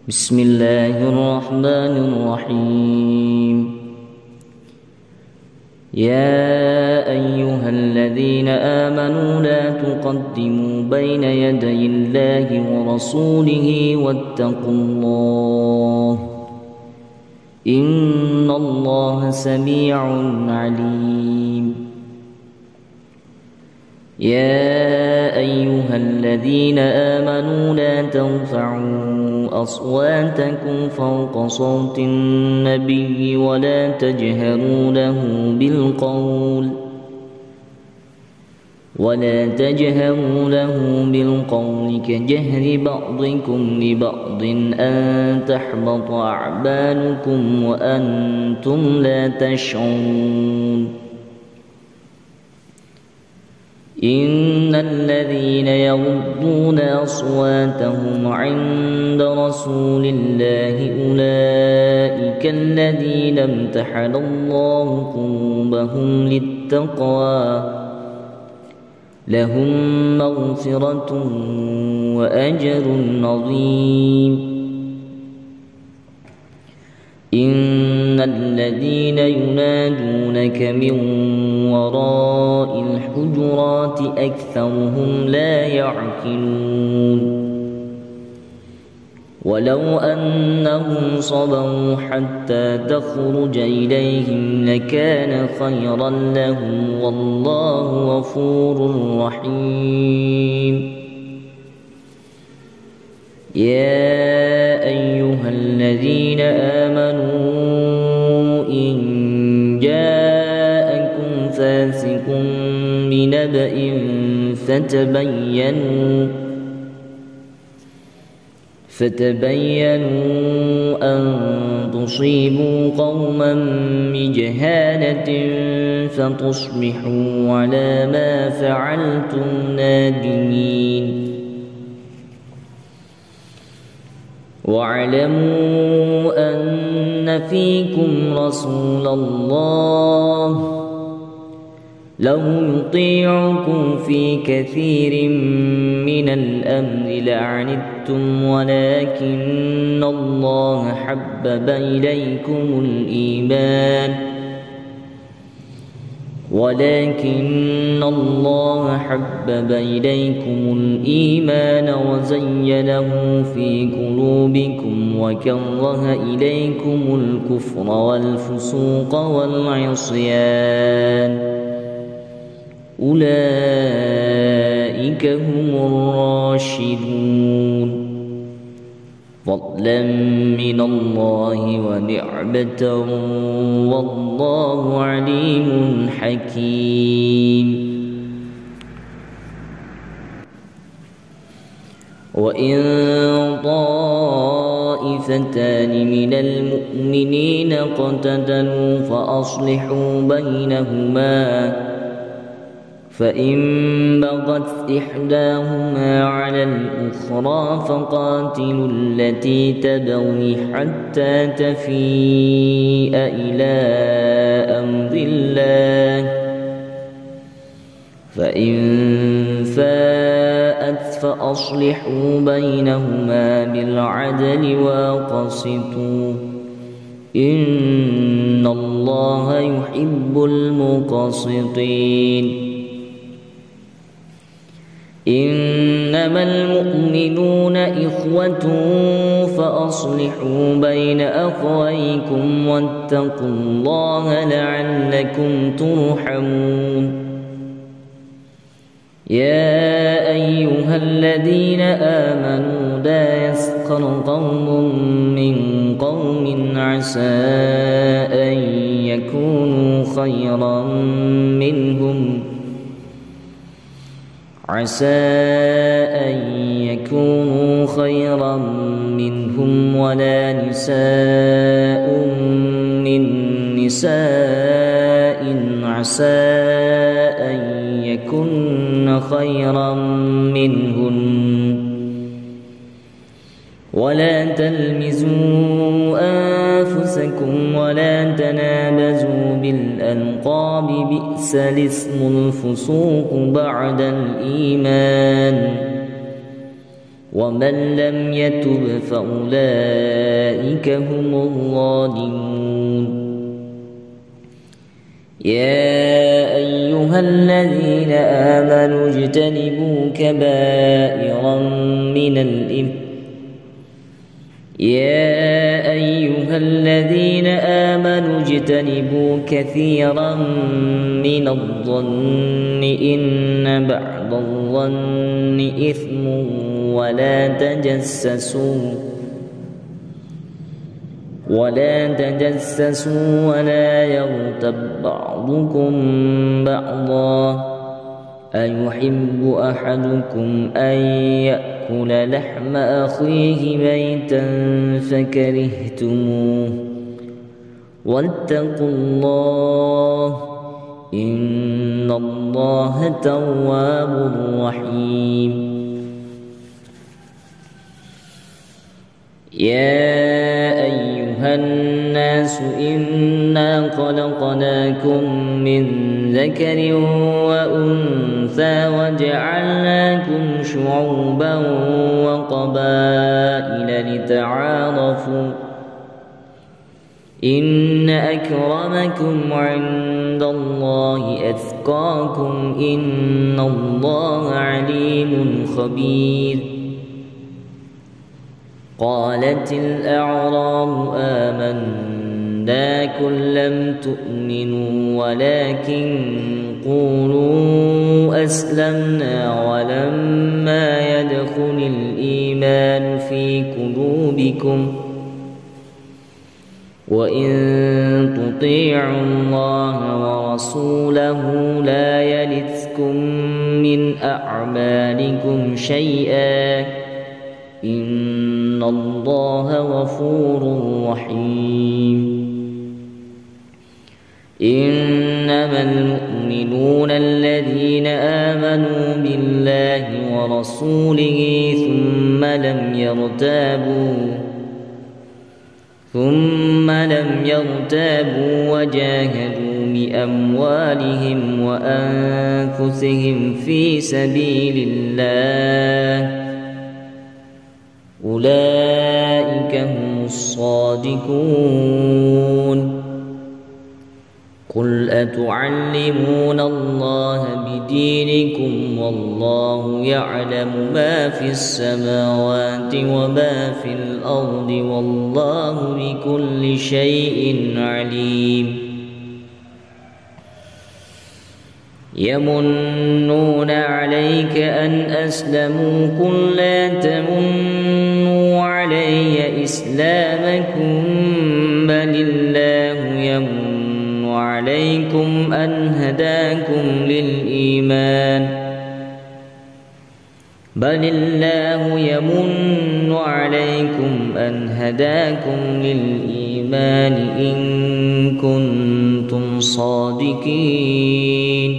بسم الله الرحمن الرحيم. يا أيها الذين آمنوا لا تقدموا بين يدي الله ورسوله واتقوا الله إن الله سميع عليم. يا أيها الذين آمنوا لا ترفعوا أصواتكم فوق صوت النبي ولا تجهروا له بالقول كجهر بعضكم لبعض أن تحبط أعمالكم وأنتم لا تشعرون. إن الذين يغضون أصواتهم عند رسول الله أولئك الذين امتحن الله قلوبهم للتقوى لهم مغفرة وأجر عظيم. إن الذين ينادونك من وراء الحجرات أكثرهم لا يعقلون. ولو أنهم صبروا حتى تخرج إليهم لكان خيرا لهم والله غفور رحيم. يا أيها الذين آمنوا إن جاءكم فاسق بنبأ فتبينوا أن تصيبوا قوما بجهالة فتصبحوا على ما فعلتم نادمين. واعلموا أن فيكم رسول الله لو يطيعكم في كثير من الأمر لعنتم ولكن الله حبب إليكم الإيمان وزينه في قلوبكم وكره إليكم الكفر والفسوق والعصيان أولئك هم الراشدون فضلا من الله ونعمة والله عليم حكيم. وإن طائفتان من المؤمنين اقتتلوا فأصلحوا بينهما فإن بغت إحداهما على الأخرى فقاتلوا التي تبغي حتى تفيء إلى أمر الله فإن فاءت فأصلحوا بينهما بالعدل وأقسطوا إن الله يحب المقسطين. إنما المؤمنون إخوة فأصلحوا بين أخويكم واتقوا الله لعلكم ترحمون. يا أيها الذين آمنوا لا يسخر قوم من قوم عسى أن يكونوا خيرا منهم ولا نساء من نساء عسى أن يكن خيرا منهن ولا تلمزوا أنفسكم ولا تنابزوا بالألقاب بئس الاسم الفسوق بعد الإيمان ومن لم يتب فأولئك هم الظالمون. يا أيها الذين آمنوا اجتنبوا كبائر من الإثم يا أيها الذين آمنوا اجتنبوا كثيرا من الظن إن بعض الظن إثم ولا تجسسوا ولا يغتب بعضكم بعضا أيحب أحدكم أن يأكل لحم أخيه ميتا فكرهتموه واتقوا الله إن الله تواب رحيم. يا أيها الناس إنا خلقناكم من ذكر وأنثى وجعلناكم شعوبا وقبائل لتعارفوا إن أكرمكم عند الله أتقاكم إن الله عليم خبير. قالت الأعراب آمنا قل لم تؤمنوا ولكن قولوا أسلمنا ولما يدخل الإيمان في قلوبكم وإن تطيعوا الله ورسوله لا يلتكم من أعمالكم شيئا إن الله غفور رحيم. إنما المؤمنون الذين آمنوا بالله ورسوله ثم لم يرتابوا وجاهدوا بأموالهم وأنفسهم في سبيل الله أولئك هم الصادقون. قل أتعلمون الله بدينكم والله يعلم ما في السماوات وما في الأرض والله بكل شيء عليم. يمنون عليك أن أسلموا قل لا تمنوا علي إسلامكم بل الله يمن عليكم أن هداكم للإيمان إن كنتم صادقين.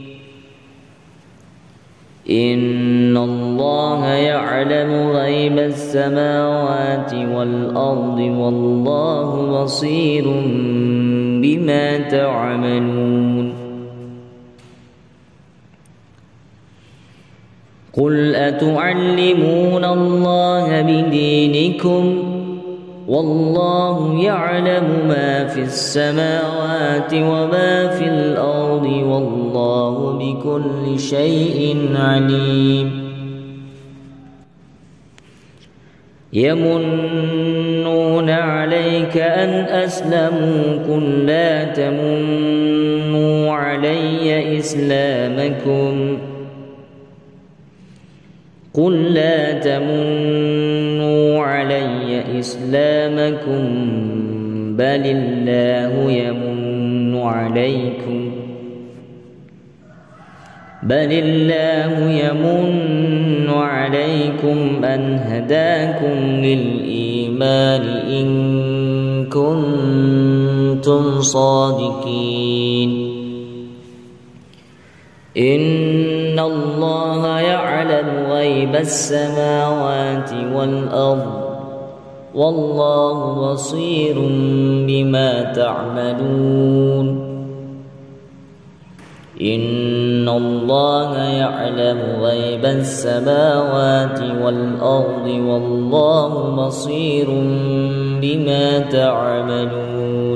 إن الله يعلم غيب السماوات والأرض والله بصير بما تعملون. قل أتعلمون الله بدينكم والله يعلم ما في السماوات وما في الأرض والله بكل شيء عليم. يمنون عليك أن أسلموا قل لا تمنوا علي إسلامكم بل الله يمن عليكم أن هداكم للإيمان إن كنتم صادقين. إن الله يعلم غيب السماوات والأرض والله بصير بما تعملون. إن الله يعلم غيب السماوات والأرض والله بصير بما تعملون